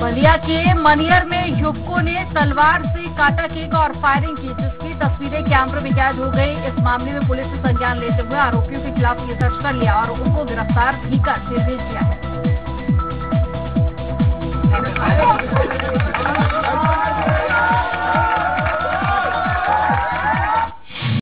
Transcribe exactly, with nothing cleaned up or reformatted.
बलिया के मनियर में युवकों ने तलवार से काटा केक और फायरिंग की, जिसकी तस्वीरें कैमरे में कैद हो गई। इस मामले में पुलिस ने संज्ञान लेते हुए आरोपियों के खिलाफ केस दर्ज कर लिया और उनको गिरफ्तार भी कर जेल भेज दिया है।